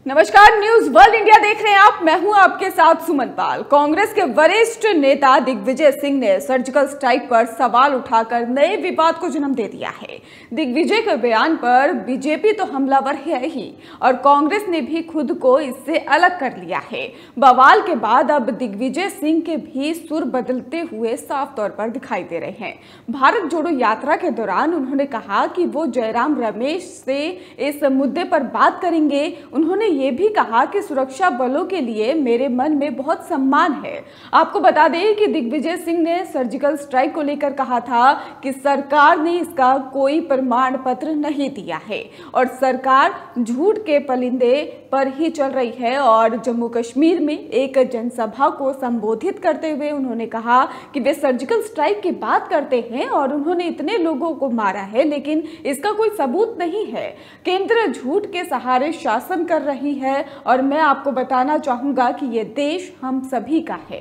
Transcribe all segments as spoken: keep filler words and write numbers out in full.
नमस्कार, news world India देख रहे हैं आप। मैं हूं आपके साथ सुमन पाल। कांग्रेस के वरिष्ठ नेता दिग्विजय सिंह ने सर्जिकल स्ट्राइक पर सवाल उठाकर नए विवाद को जन्म दे दिया है। दिग्विजय के बयान पर बीजेपी तो हमलावर है ही और कांग्रेस ने भी खुद को इससे अलग कर लिया है। बवाल के बाद अब दिग्विजय सिंह के भी सुर बदलते हुए साफ तौर पर दिखाई दे रहे हैं। भारत जोड़ो यात्रा के दौरान उन्होंने कहा कि वो जयराम रमेश से इस मुद्दे पर बात करेंगे। उन्होंने ये भी कहा कि सुरक्षा बलों के लिए मेरे मन में बहुत सम्मान है। आपको बता दें कि दिग्विजय सिंह ने सर्जिकल स्ट्राइक को लेकर कहा था कि सरकार ने इसका कोई प्रमाण पत्र नहीं दिया है और सरकार झूठ के परिंदे पर ही चल रही है। और जम्मू कश्मीर में एक जनसभा को संबोधित करते हुए उन्होंने कहा कि वे सर्जिकल स्ट्राइक की बात करते हैं और उन्होंने इतने लोगों को मारा है, लेकिन इसका कोई सबूत नहीं है। केंद्र झूठ के सहारे शासन कर रही है और मैं आपको बताना चाहूंगा कि यह देश हम सभी का है।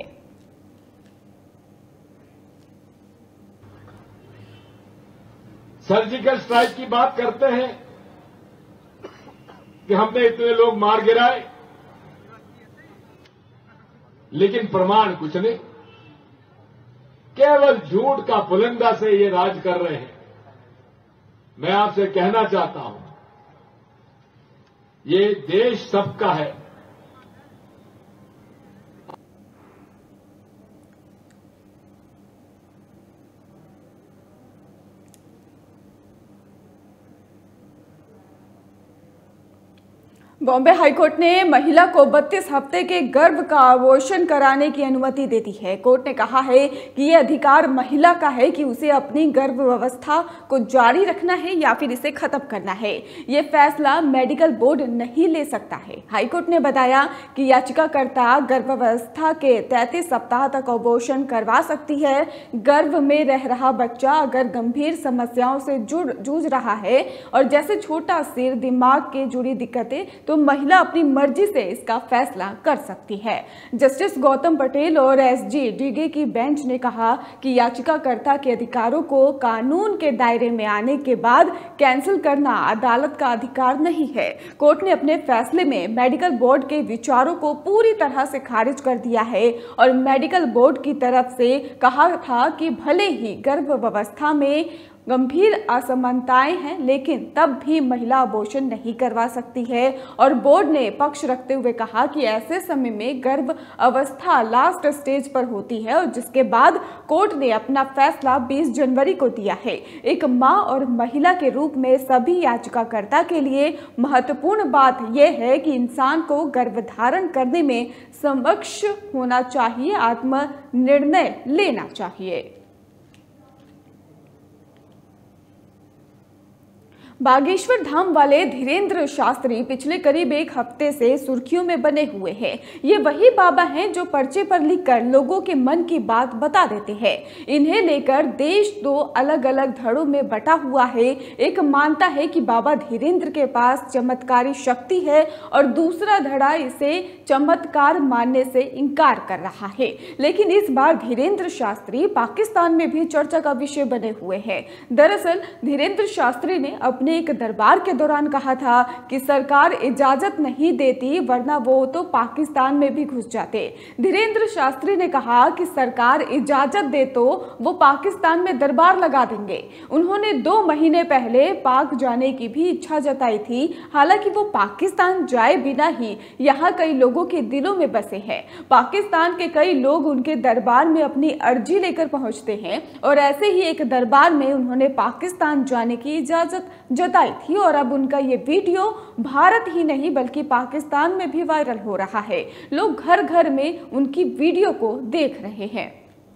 सर्जिकल स्ट्राइक की बात करते हैं कि हमने इतने लोग मार गिराए, लेकिन प्रमाण कुछ नहीं, केवल झूठ का पुलिंदा से ये राज कर रहे हैं। मैं आपसे कहना चाहता हूं, ये देश सबका है। बॉम्बे हाईकोर्ट ने महिला को बत्तीस हफ्ते के गर्भ का अबॉर्शन कराने की अनुमति दे दी है। कोर्ट ने कहा है कि यह अधिकार महिला का है कि उसे अपनी गर्भ व्यवस्था को जारी रखना है या फिर इसे खत्म करना है। यह फैसला मेडिकल बोर्ड नहीं ले सकता है। हाईकोर्ट ने बताया कि याचिकाकर्ता गर्भावस्था के तैंतीस सप्ताह तक अबॉर्शन करवा सकती है। गर्भ में रह रहा बच्चा अगर गंभीर समस्याओं से जुड़ जूझ रहा है और जैसे छोटा सिर, दिमाग के जुड़ी दिक्कतें, तो महिला अपनी मर्जी से इसका फैसला कर सकती है। जस्टिस गौतम पटेल और एसजी डीगे की बेंच ने कहा कि याचिकाकर्ता के अधिकारों को कानून के दायरे में आने के बाद कैंसिल करना अदालत का अधिकार नहीं है। कोर्ट ने अपने फैसले में मेडिकल बोर्ड के विचारों को पूरी तरह से खारिज कर दिया है और मेडिकल बोर्ड की तरफ से कहा था कि भले ही गर्भावस्था में गंभीर असमानताएं हैं, लेकिन तब भी महिला अबॉर्शन नहीं करवा सकती है। और बोर्ड ने पक्ष रखते हुए कहा कि ऐसे समय में गर्भ अवस्था लास्ट स्टेज पर होती है और जिसके बाद कोर्ट ने अपना फैसला बीस जनवरी को दिया है। एक मां और महिला के रूप में सभी याचिकाकर्ता के लिए महत्वपूर्ण बात यह है कि इंसान को गर्भधारण करने में समक्ष होना चाहिए, आत्म निर्णय लेना चाहिए। बागेश्वर धाम वाले धीरेन्द्र शास्त्री पिछले करीब एक हफ्ते से सुर्खियों में बने हुए हैं। ये वही बाबा हैं जो पर्चे पर लिखकर लोगों के मन की बात बता देते हैं। इन्हें लेकर देश दो अलग अलग धड़ों में बटा हुआ है। एक मानता है कि बाबा धीरेन्द्र के पास चमत्कारी शक्ति है और दूसरा धड़ा इसे चमत्कार मानने से इनकार कर रहा है। लेकिन इस बार धीरेन्द्र शास्त्री पाकिस्तान में भी चर्चा का विषय बने हुए हैं। दरअसल धीरेन्द्र शास्त्री ने अपने एक दरबार के दौरान कहा था कि सरकार इजाजत नहीं देती, वरना वो तो पाकिस्तान में भी घुस जाते। धीरेन्द्र शास्त्री ने कहा कि सरकार इजाजत दे तो वो पाकिस्तान में दरबार लगा देंगे। उन्होंने दो महीने पहले पाक जाने की भी इच्छा जताई थी। हालांकि वो पाकिस्तान जाए बिना ही यहाँ कई लोगों के दिलों में बसे हैं। पाकिस्तान के कई लोग उनके दरबार में अपनी अर्जी लेकर पहुंचते हैं और ऐसे ही एक दरबार में उन्होंने पाकिस्तान जाने की इजाजत जताई थी और अब उनका ये वीडियो भारत ही नहीं बल्कि पाकिस्तान में भी वायरल हो रहा है। लोग घर घर में उनकी वीडियो को देख रहे हैं।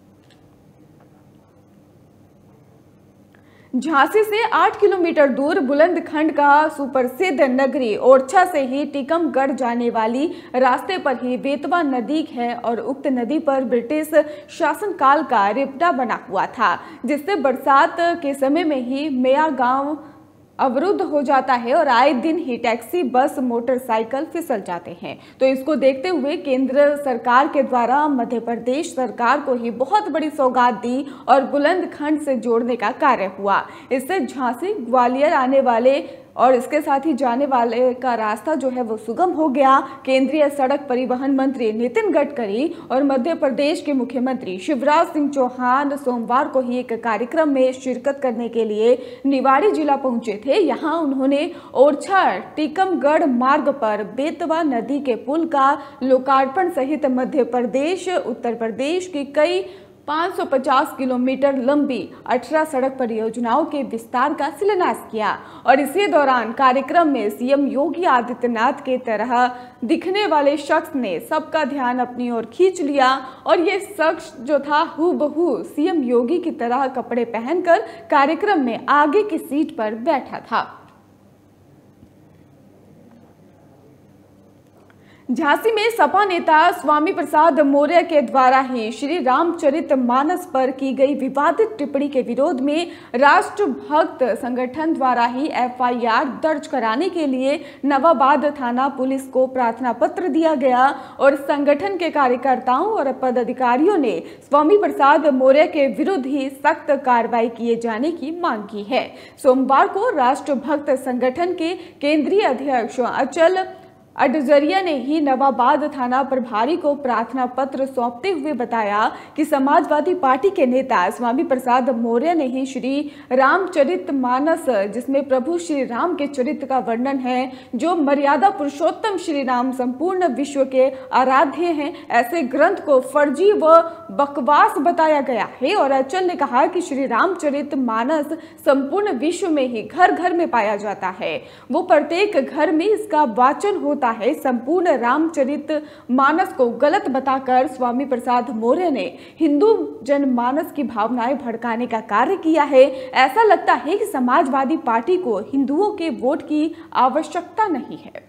झांसी से आठ किलोमीटर दूर बुलंदखंड का सुप्रसिद्ध नगरी ओरछा से ही टीकमगढ़ जाने वाली रास्ते पर ही बेतवा नदी है और उक्त नदी पर ब्रिटिश शासनकाल का रिपटा बना हुआ था, जिससे बरसात के समय में ही मेया गांव अवरुद्ध हो जाता है और आए दिन ही टैक्सी, बस, मोटरसाइकिल फिसल जाते हैं। तो इसको देखते हुए केंद्र सरकार के द्वारा मध्य प्रदेश सरकार को ही बहुत बड़ी सौगात दी और बुलंदखंड से जोड़ने का कार्य हुआ। इससे झांसी ग्वालियर आने वाले और इसके साथ ही जाने वाले का रास्ता जो है वो सुगम हो गया। केंद्रीय सड़क परिवहन मंत्री नितिन गडकरी और मध्य प्रदेश के मुख्यमंत्री शिवराज सिंह चौहान सोमवार को ही एक कार्यक्रम में शिरकत करने के लिए निवाड़ी जिला पहुंचे थे। यहां उन्होंने ओरछा टीकमगढ़ मार्ग पर बेतवा नदी के पुल का लोकार्पण सहित मध्य प्रदेश उत्तर प्रदेश की कई पाँच सौ पचास किलोमीटर लंबी अठारह सड़क परियोजनाओं के विस्तार का शिलान्यास किया। और इसी दौरान कार्यक्रम में सीएम योगी आदित्यनाथ के तरह दिखने वाले शख्स ने सबका ध्यान अपनी ओर खींच लिया और ये शख्स जो था हूबहू सीएम योगी की तरह कपड़े पहनकर कार्यक्रम में आगे की सीट पर बैठा था। झांसी में सपा नेता स्वामी प्रसाद मौर्य के द्वारा ही श्री रामचरित मानस पर की गई विवादित टिप्पणी के विरोध में राष्ट्रभक्त संगठन द्वारा ही एफआईआर दर्ज कराने के लिए नवाबाद थाना पुलिस को प्रार्थना पत्र दिया गया और संगठन के कार्यकर्ताओं और पदाधिकारियों ने स्वामी प्रसाद मौर्य के विरुद्ध ही सख्त कार्रवाई किए जाने की मांग की है। सोमवार को राष्ट्रभक्त संगठन के केंद्रीय अध्यक्ष अचल अडजरिया ने ही नवाबाद थाना प्रभारी को प्रार्थना पत्र सौंपते हुए बताया कि समाजवादी पार्टी के नेता स्वामी प्रसाद मौर्य ने ही श्री रामचरित मानस, जिसमें प्रभु श्री राम के चरित्र का वर्णन है, जो मर्यादा पुरुषोत्तम श्री राम संपूर्ण विश्व के आराध्य हैं, ऐसे ग्रंथ को फर्जी व बकवास बताया गया है। और अचल ने कहा कि श्री रामचरित मानस संपूर्ण विश्व में ही घर घर में पाया जाता है, वो प्रत्येक घर में इसका वाचन होता है। संपूर्ण रामचरित मानस को गलत बताकर स्वामी प्रसाद मौर्य ने हिंदू जनमानस की भावनाएं भड़काने का कार्य किया है। ऐसा लगता है कि समाजवादी पार्टी को हिंदुओं के वोट की आवश्यकता नहीं है।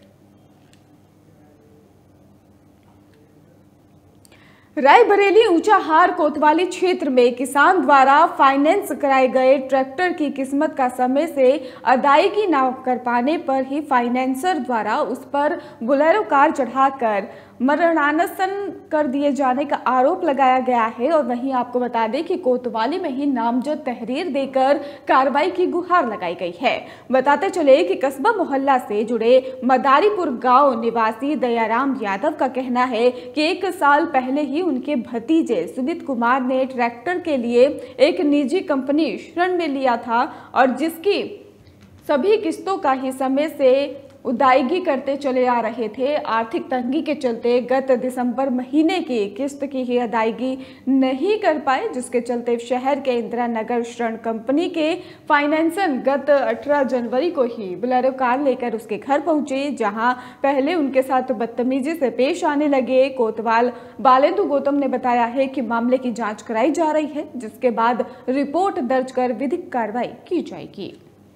रायबरेली ऊंचाहार कोतवाली क्षेत्र में किसान द्वारा फाइनेंस कराए गए ट्रैक्टर की किस्मत का समय से अदायगी न कर पाने पर ही फाइनेंसर द्वारा उस पर बोलेरो कार चढ़ाकर मरणानशन कर दिए जाने का आरोप लगाया गया है। और वहीं आपको बता दें कि कोतवाली में ही नामजद तहरीर देकर कार्रवाई की गुहार लगाई गई है। बताते चले कि कस्बा मोहल्ला से जुड़े मदारीपुर गांव निवासी दयाराम यादव का कहना है कि एक साल पहले ही उनके भतीजे सुमित कुमार ने ट्रैक्टर के लिए एक निजी कंपनी ऋण में लिया था और जिसकी सभी किस्तों का ही समय से उदायगी करते चले आ रहे थे। आर्थिक तंगी के चलते गत दिसंबर महीने की किस्त की ही अदायगी नहीं कर पाए, जिसके चलते शहर के इंदिरा नगर ऋण कंपनी के फाइनेंसर गत अठारह जनवरी को ही बोलेरो कार लेकर उसके घर पहुंचे, जहां पहले उनके साथ बदतमीजी से पेश आने लगे। कोतवाल बालेंदु गौतम ने बताया है कि मामले की जांच कराई जा रही है, जिसके बाद रिपोर्ट दर्ज कर विधिक कार्रवाई की जाएगी।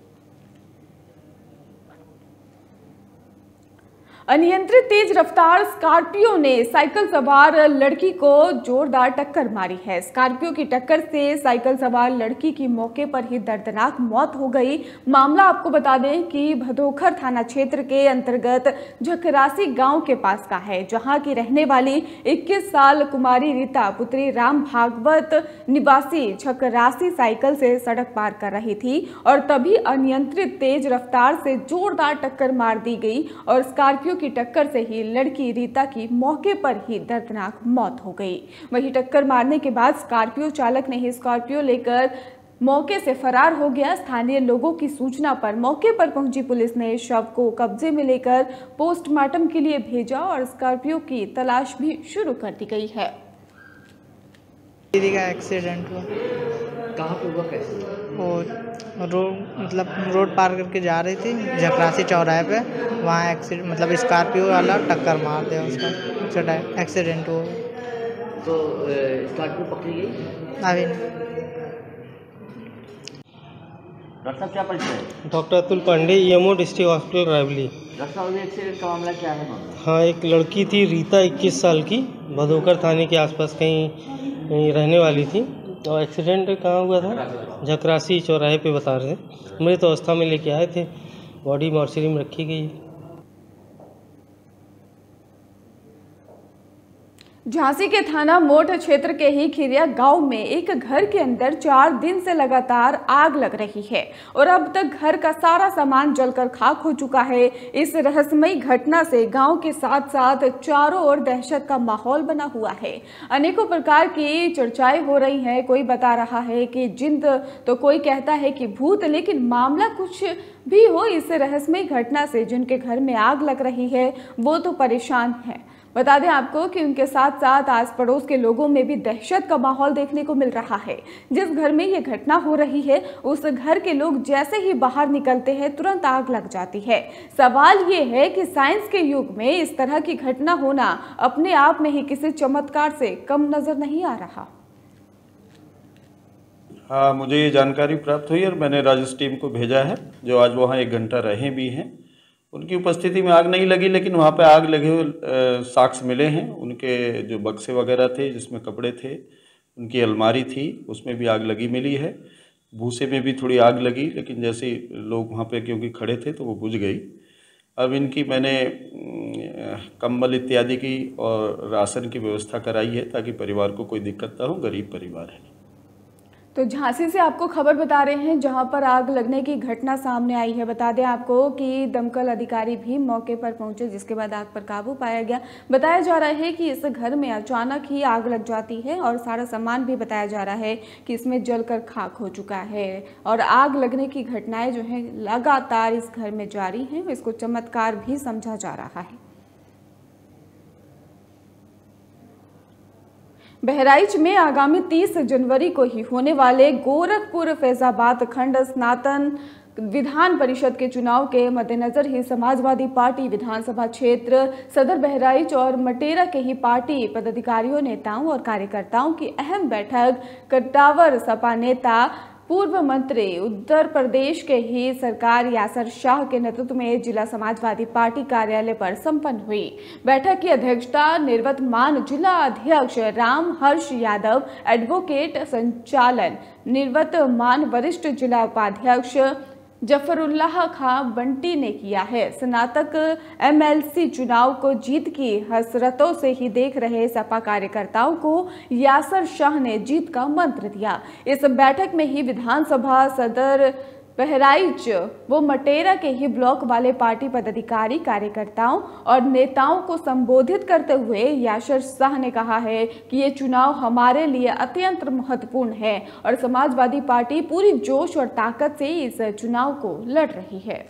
अनियंत्रित तेज रफ्तार स्कॉर्पियो ने साइकिल सवार लड़की को जोरदार टक्कर मारी है। स्कॉर्पियो की टक्कर से साइकिल सवार लड़की की मौके पर ही दर्दनाक मौत हो गई। मामला आपको बता दें कि भदोखर थाना क्षेत्र के अंतर्गत झकरासी गांव के पास का है, जहां की रहने वाली इक्कीस साल कुमारी रीता पुत्री राम भागवत निवासी झकरासी साइकिल से सड़क पार कर रही थी और तभी अनियंत्रित तेज रफ्तार से जोरदार टक्कर मार दी गई और स्कॉर्पियो की टक्कर से ही लड़की रीता की मौके पर ही दर्दनाक मौत हो गई। वहीं टक्कर मारने के बाद स्कॉर्पियो चालक ने ही स्कॉर्पियो लेकर मौके से फरार हो गया। स्थानीय लोगों की सूचना पर मौके पर पहुंची पुलिस ने शव को कब्जे में लेकर पोस्टमार्टम के लिए भेजा और स्कॉर्पियो की तलाश भी शुरू कर दी गई है। दीदी का एक्सीडेंट हुआ। कहाँ पे हुआ, कैसे? और रोड मतलब रोड पार करके जा रही थी झकरासी चौराहे पे, वहाँ एक्सीडेंट मतलब स्कॉर्पियो वाला टक्कर मार दिया, उसका एक्सीडेंट हुआ। तो स्कॉर्पियो पकड़ी गई अभी नहीं। डॉक्टर साहब क्या परिचय है? Doctor Atul Pandey, EMO district hospital Raebareli. Doctor साहब एक्सीडेंट का मामला क्या है? हाँ, एक लड़की थी रीता इक्कीस साल की, भदोकर थाने के आसपास कहीं, कहीं रहने वाली थी और एक्सीडेंट कहाँ हुआ था? झकरासी चौराहे पे बता रहे थे। मृत अवस्था में लेके आए थे, बॉडी मॉर्चरी में रखी गई। झांसी के थाना मोट क्षेत्र के ही खिरिया गांव में एक घर के अंदर चार दिन से लगातार आग लग रही है और अब तक घर का सारा सामान जलकर खाक हो चुका है। इस रहस्यमयी घटना से गांव के साथ साथ चारों ओर दहशत का माहौल बना हुआ है। अनेकों प्रकार की चर्चाएं हो रही हैं। कोई बता रहा है कि जिंद, तो कोई कहता है कि भूत, लेकिन मामला कुछ भी हो, इस रहस्यमयी घटना से जिनके घर में आग लग रही है वो तो परेशान है। बता दें आपको कि उनके साथ साथ आस पड़ोस के लोगों में भी दहशत का माहौल देखने को मिल रहा है। जिस घर में ये घटना हो रही है उस घर के लोग जैसे ही बाहर निकलते हैं तुरंत आग लग जाती है। सवाल ये है कि साइंस के युग में इस तरह की घटना होना अपने आप में ही किसी चमत्कार से कम नजर नहीं आ रहा। हाँ, मुझे ये जानकारी प्राप्त हुई और मैंने राजस्व टीम को भेजा है, जो आज वहाँ एक घंटा रहे भी हैं। उनकी उपस्थिति में आग नहीं लगी, लेकिन वहाँ पे आग लगे हुए साक्ष्य मिले हैं। उनके जो बक्से वगैरह थे जिसमें कपड़े थे, उनकी अलमारी थी, उसमें भी आग लगी मिली है। भूसे में भी थोड़ी आग लगी, लेकिन जैसे लोग वहाँ पे क्योंकि खड़े थे तो वो बुझ गई। अब इनकी मैंने कंबल इत्यादि की और राशन की व्यवस्था कराई है ताकि परिवार को कोई दिक्कत ना हो, गरीब परिवार है। तो झांसी से आपको खबर बता रहे हैं जहां पर आग लगने की घटना सामने आई है। बता दें आपको कि दमकल अधिकारी भी मौके पर पहुंचे, जिसके बाद आग पर काबू पाया गया। बताया जा रहा है कि इस घर में अचानक ही आग लग जाती है और सारा सामान भी बताया जा रहा है कि इसमें जलकर खाक हो चुका है और आग लगने की घटनाएं जो है लगातार इस घर में जारी हैं। इसको चमत्कार भी समझा जा रहा है। बहराइच में आगामी तीस जनवरी को ही होने वाले गोरखपुर फैजाबाद खंड स्नातन विधान परिषद के चुनाव के मद्देनजर ही समाजवादी पार्टी विधानसभा क्षेत्र सदर बहराइच और मटेरा के ही पार्टी पदाधिकारियों, नेताओं और कार्यकर्ताओं की अहम बैठक कटावर सपा नेता पूर्व मंत्री उत्तर प्रदेश के ही सरकार यासर शाह के नेतृत्व में जिला समाजवादी पार्टी कार्यालय पर संपन्न हुई। बैठक की अध्यक्षता निवर्तमान जिला अध्यक्ष राम हर्ष यादव, एडवोकेट संचालन निवर्तमान वरिष्ठ जिला उपाध्यक्ष जफरुल्लाह खां बंटी ने किया है। स्नातक एमएलसी चुनाव को जीत की हसरतों से ही देख रहे सपा कार्यकर्ताओं को यासर शाह ने जीत का मंत्र दिया। इस बैठक में ही विधानसभा सदर बहराइच वो मटेरा के ही ब्लॉक वाले पार्टी पदाधिकारी, कार्यकर्ताओं और नेताओं को संबोधित करते हुए यासर शाह ने कहा है कि ये चुनाव हमारे लिए अत्यंत महत्वपूर्ण है और समाजवादी पार्टी पूरी जोश और ताकत से इस चुनाव को लड़ रही है।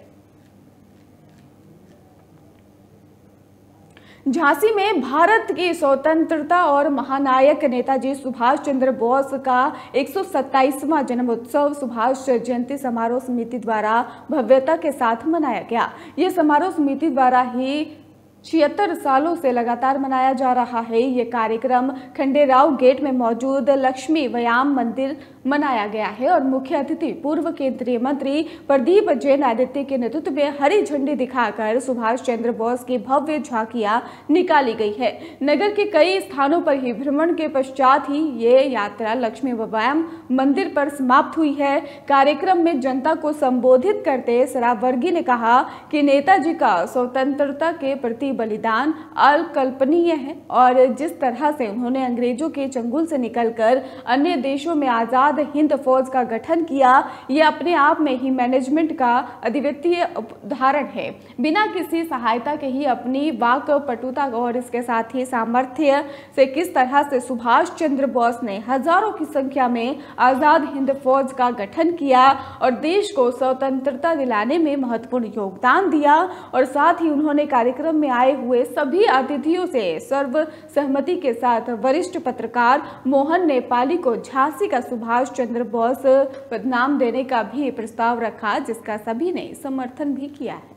झांसी में भारत की स्वतंत्रता और महानायक नेताजी सुभाष चंद्र बोस का एक सौ सत्ताईसवां जन्मोत्सव सुभाष जयंती समारोह समिति द्वारा भव्यता के साथ मनाया गया। ये समारोह समिति द्वारा ही छिहत्तर सालों से लगातार मनाया जा रहा है। ये कार्यक्रम खंडेराव गेट में मौजूद लक्ष्मी व्यायाम मंदिर मनाया गया है और मुख्य अतिथि पूर्व केंद्रीय मंत्री प्रदीप जैन आदित्य के नेतृत्व में हरी झंडी दिखाकर सुभाष चंद्र बोस की भव्य झांकियां निकाली गई है। नगर के कई स्थानों पर ही भ्रमण के पश्चात ही ये यात्रा लक्ष्मी व्यायाम मंदिर पर समाप्त हुई है। कार्यक्रम में जनता को संबोधित करते सरावर्गी ने कहा कि नेताजी का स्वतंत्रता के प्रति बलिदान अकल्पनीय है और जिस तरह से उन्होंने अंग्रेजों के चंगुल से निकलकर अन्य देशों में आजाद हिंद फौज का गठन किया, यह अपने आप में ही मैनेजमेंट का अद्वितीय उदाहरण है। बिना किसी सहायता के ही अपनी वाक पटुता और इसके साथ ही सामर्थ्य से किस तरह से सुभाष चंद्र बोस ने हजारों की संख्या में आजाद हिंद फौज का गठन किया और देश को स्वतंत्रता दिलाने में महत्वपूर्ण योगदान दिया और साथ ही उन्होंने कार्यक्रम में आए हुए सभी अतिथियों से सर्वसहमति के साथ वरिष्ठ पत्रकार मोहन नेपाली को झांसी का सुभाष चंद्र बोस पदनाम देने का भी प्रस्ताव रखा, जिसका सभी ने समर्थन भी किया है।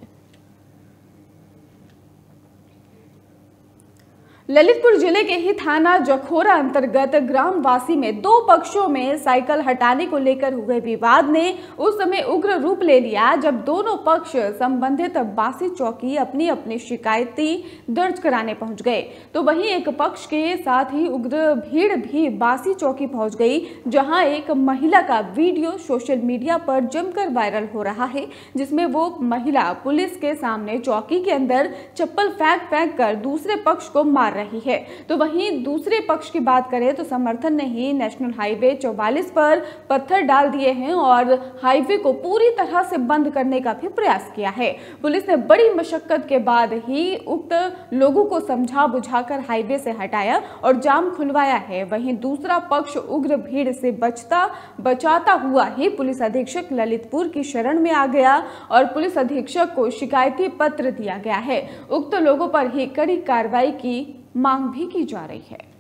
ललितपुर जिले के ही थाना जखोरा अंतर्गत ग्रामवासी में दो पक्षों में साइकिल हटाने को लेकर हुए विवाद ने उस समय उग्र रूप ले लिया जब दोनों पक्ष संबंधित बासी चौकी अपनी अपनी शिकायती दर्ज कराने पहुंच गए, तो वहीं एक पक्ष के साथ ही उग्र भीड़ भी बासी चौकी पहुंच गई, जहां एक महिला का वीडियो सोशल मीडिया पर जमकर वायरल हो रहा है, जिसमें वो महिला पुलिस के सामने चौकी के अंदर चप्पल फेंक फेंक कर दूसरे पक्ष को मार रही है। तो वहीं दूसरे पक्ष की बात करें तो समर्थन ने ही नेशनल हाईवे चौवालीस पर पत्थर डाल दिए हैं और हाईवे को पूरी तरह से बंद करने का भी प्रयास किया है। पुलिस ने बड़ी मशक्कत के बाद ही उक्त लोगों को समझा बुझाकर हाईवे से हटाया और जाम खुलवाया है। वहीं दूसरा पक्ष उग्र भीड़ से बचता बचाता हुआ ही पुलिस अधीक्षक ललितपुर की शरण में आ गया और पुलिस अधीक्षक को शिकायती पत्र दिया गया है। उक्त लोगों पर ही कड़ी कार्रवाई की मांग भी की जा रही है।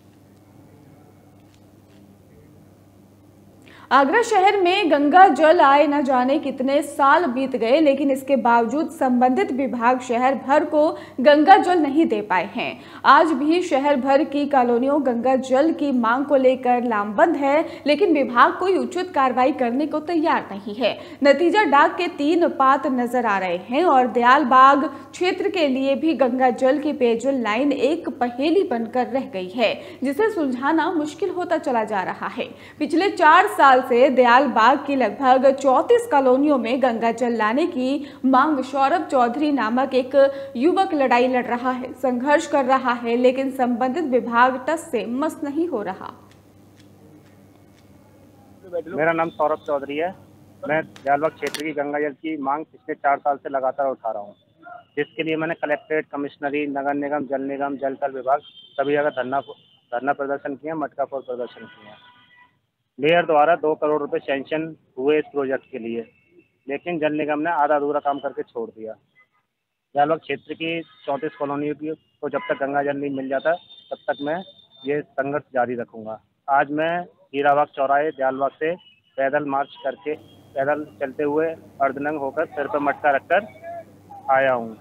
आगरा शहर में गंगा जल आए न जाने कितने साल बीत गए, लेकिन इसके बावजूद संबंधित विभाग शहर भर को गंगा जल नहीं दे पाए हैं। आज भी शहर भर की कॉलोनियों गंगा जल की मांग को लेकर लामबंद है, लेकिन विभाग कोई उचित कार्रवाई करने को तैयार नहीं है। नतीजा डाक के तीन पात नजर आ रहे हैं और दयालबाग क्षेत्र के लिए भी गंगा जल की पेयजल लाइन एक पहेली बनकर रह गई है, जिसे सुलझाना मुश्किल होता चला जा रहा है। पिछले चार साल से दयालबाग की लगभग चौंतीस कॉलोनियों में गंगा जल लाने की मांग सौरभ चौधरी नामक एक युवक लड़ाई लड़ रहा है, संघर्ष कर रहा है, लेकिन संबंधित विभाग टस से मस नहीं हो रहा। मेरा नाम सौरभ चौधरी है। मैं दयालबाग क्षेत्र की गंगा जल की मांग पिछले चार साल से लगातार उठा रहा हूँ, जिसके लिए मैंने कलेक्ट्रेट, कमिश्नरी, नगर निगम, जल निगम, जल थल विभाग सभी जगह धरना धरना प्रदर्शन किया, मटका फोड़ प्रदर्शन किया। मेयर द्वारा दो करोड़ रुपए सैंक्शन हुए इस प्रोजेक्ट के लिए, लेकिन जल निगम ने आधा अधूरा काम करके छोड़ दिया। दयालबाग क्षेत्र की चौंतीस कॉलोनियों की को जब तक गंगा जल नहीं मिल जाता तब तक मैं ये संघर्ष जारी रखूंगा। आज मैं हीराबाग चौराहे दयालबाग से पैदल मार्च करके पैदल चलते हुए अर्धनंग होकर सिर पर मटका रखकर आया हूँ।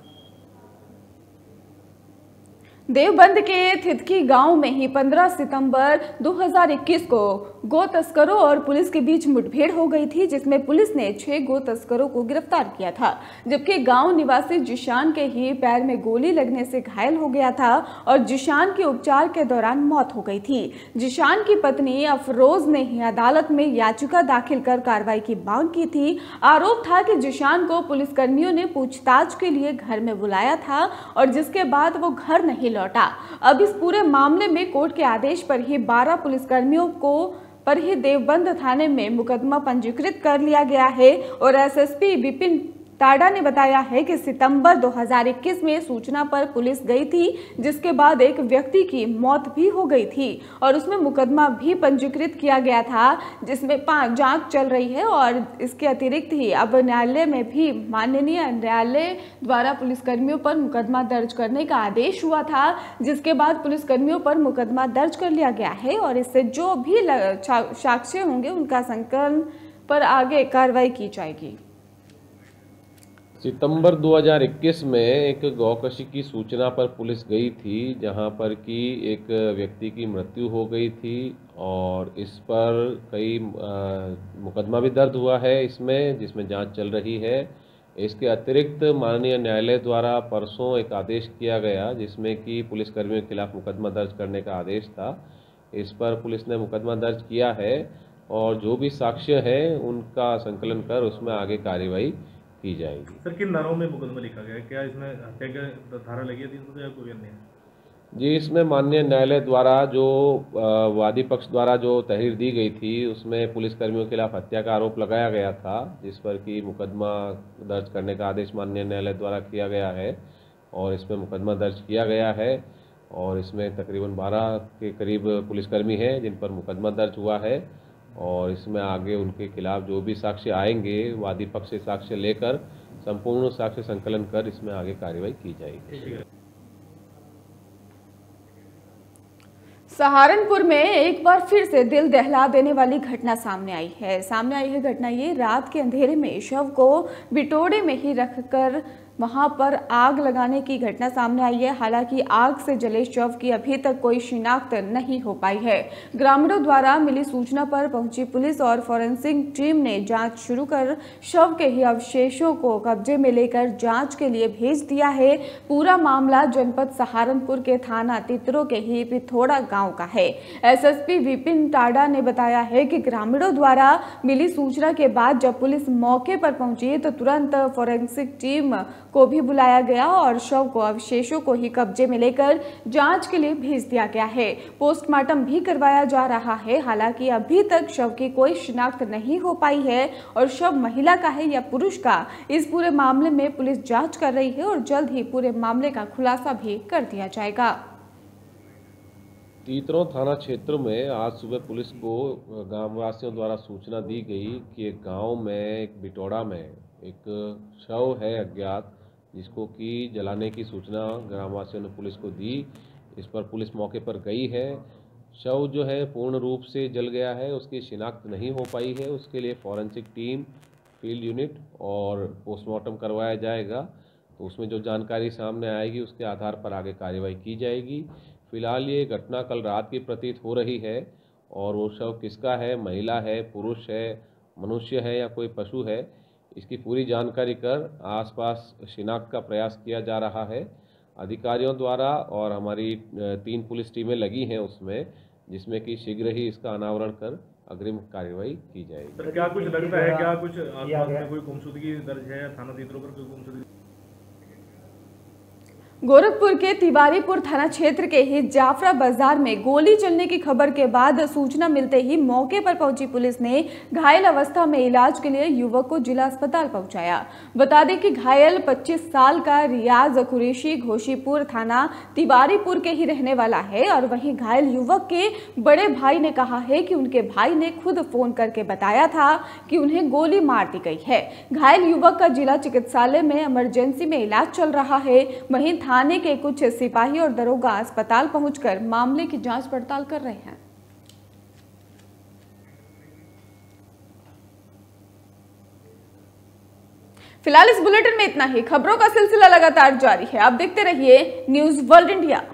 देवबंद के थितकी गांव में ही पंद्रह सितंबर दो हज़ार इक्कीस को गो तस्करों और पुलिस के बीच मुठभेड़ हो गई थी, जिसमें पुलिस ने छह गो तस्करों को गिरफ्तार किया था, जबकि गांव निवासी जिशान के ही पैर में गोली लगने से घायल हो गया था और जिशान की उपचार के दौरान मौत हो गई थी। जिशान की पत्नी अफरोज ने ही अदालत में याचिका दाखिल कर कार्रवाई की मांग की थी। आरोप था कि जिशान को पुलिसकर्मियों ने पूछताछ के लिए घर में बुलाया था और जिसके बाद वो घर नहीं लौटा। अब इस पूरे मामले में कोर्ट के आदेश पर ही बारह पुलिसकर्मियों को पर ही देवबंद थाने में मुकदमा पंजीकृत कर लिया गया है और एसएसपी विपिन टाडा ने बताया है कि सितंबर दो हज़ार इक्कीस में सूचना पर पुलिस गई थी, जिसके बाद एक व्यक्ति की मौत भी हो गई थी और उसमें मुकदमा भी पंजीकृत किया गया था, जिसमें पांच जांच चल रही है। और इसके अतिरिक्त ही अब न्यायालय में भी माननीय न्यायालय द्वारा पुलिसकर्मियों पर मुकदमा दर्ज करने का आदेश हुआ था, जिसके बाद पुलिसकर्मियों पर मुकदमा दर्ज कर लिया गया है और इससे जो भी साक्ष्य होंगे उनका संकलन पर आगे कार्रवाई की जाएगी। सितंबर दो हज़ार इक्कीस में एक गौकशी की सूचना पर पुलिस गई थी, जहां पर कि एक व्यक्ति की मृत्यु हो गई थी और इस पर कई मुकदमा भी दर्ज हुआ है इसमें, जिसमें जांच चल रही है। इसके अतिरिक्त माननीय न्यायालय द्वारा परसों एक आदेश किया गया, जिसमें कि पुलिसकर्मियों के खिलाफ मुकदमा दर्ज करने का आदेश था। इस पर पुलिस ने मुकदमा दर्ज किया है और जो भी साक्ष्य है उनका संकलन कर उसमें आगे कार्रवाई की जाएगी। सर, किन धाराओं में मुकदमा लिखा गया है? क्या इसमें हत्या की धारा लगी है तीन सौ या कोई अन्य? जी, इसमें माननीय न्यायालय द्वारा जो वादी पक्ष द्वारा जो तहरीर दी गई थी उसमें पुलिसकर्मियों के खिलाफ हत्या का आरोप लगाया गया था, जिस पर कि मुकदमा दर्ज करने का आदेश माननीय न्यायालय द्वारा किया गया है और इसमें मुकदमा दर्ज किया गया है और इसमें तकरीबन बारह के करीब पुलिसकर्मी हैं जिन पर मुकदमा दर्ज हुआ है और इसमें आगे उनके खिलाफ जो भी साक्ष्य आएंगे वादी पक्ष से साक्ष्य लेकर संपूर्ण साक्ष्य संकलन कर इसमें आगे कार्रवाई की जाएगी। सहारनपुर में एक बार फिर से दिल दहला देने वाली घटना सामने आई है। सामने आई है घटना ये रात के अंधेरे में शव को बिटोड़े में ही रखकर वहां पर आग लगाने की घटना सामने आई है। हालांकि आग से जले शव की अभी तक कोई शिनाख्त नहीं हो पाई है। ग्रामीणों द्वारा मिली सूचना पर पहुंची पुलिस और फॉरेंसिक टीम ने जांच शुरू कर शव के ही अवशेषों को कब्जे में लेकर जांच के लिए भेज दिया है। पूरा मामला जनपद सहारनपुर के थाना तितरो के ही पिथोड़ा गांव का है। एसएसपी विपिन टाडा ने बताया है कि ग्रामीणों द्वारा मिली सूचना के बाद जब पुलिस मौके पर पहुंची तो तुरंत फॉरेंसिक टीम को भी बुलाया गया और शव को अवशेषों को ही कब्जे में लेकर जांच के लिए भेज दिया गया है। पोस्टमार्टम भी करवाया जा रहा है। हालांकि अभी तक शव की कोई शिनाख्त नहीं हो पाई है और शव महिला का है या पुरुष का, इस पूरे मामले में पुलिस जांच कर रही है और जल्द ही पूरे मामले का खुलासा भी कर दिया जाएगा। तीतरौं थाना क्षेत्र में आज सुबह पुलिस को ग्रामवासियों द्वारा सूचना दी गई कि एक गांव में एक बिटौड़ा में एक शव है अज्ञात, जिसको कि जलाने की सूचना ग्रामवासियों ने पुलिस को दी। इस पर पुलिस मौके पर गई है। शव जो है पूर्ण रूप से जल गया है, उसकी शिनाख्त नहीं हो पाई है। उसके लिए फॉरेंसिक टीम, फील्ड यूनिट और पोस्टमार्टम करवाया जाएगा। तो उसमें जो जानकारी सामने आएगी उसके आधार पर आगे कार्रवाई की जाएगी। फिलहाल ये घटना कल रात की प्रतीत हो रही है और वो शव किसका है, महिला है, पुरुष है, मनुष्य है या कोई पशु है, इसकी पूरी जानकारी कर आसपास शिनाख्त का प्रयास किया जा रहा है अधिकारियों द्वारा। और हमारी तीन पुलिस टीमें लगी हैं उसमें, जिसमें कि शीघ्र ही इसका अनावरण कर अग्रिम कार्रवाई की जाएगी। सर, क्या कुछ लगता है, क्या कुछ आसपास में कोई गुमशुदगी दर्ज है या थाना तीतरो पर कोई गुमशुदगी? गोरखपुर के तिवारीपुर थाना क्षेत्र के ही जाफरा बाजार में गोली चलने की खबर के बाद सूचना मिलते ही मौके पर पहुंची पुलिस ने घायल अवस्था में इलाज के लिए युवक को जिला अस्पताल पहुंचाया। बता दें कि घायल पच्चीस साल का रियाज कुरैशी घोशीपुर थाना तिवारीपुर के ही रहने वाला है और वहीं घायल युवक के बड़े भाई ने कहा है कि उनके भाई ने खुद फोन करके बताया था कि उन्हें गोली मार दी गई है। घायल युवक का जिला चिकित्सालय में इमरजेंसी में इलाज चल रहा है। वहीं थाने के कुछ सिपाही और दरोगा अस्पताल पहुंचकर मामले की जांच पड़ताल कर रहे हैं। फिलहाल इस बुलेटिन में इतना ही। खबरों का सिलसिला लगातार जारी है। आप देखते रहिए न्यूज़ वर्ल्ड इंडिया।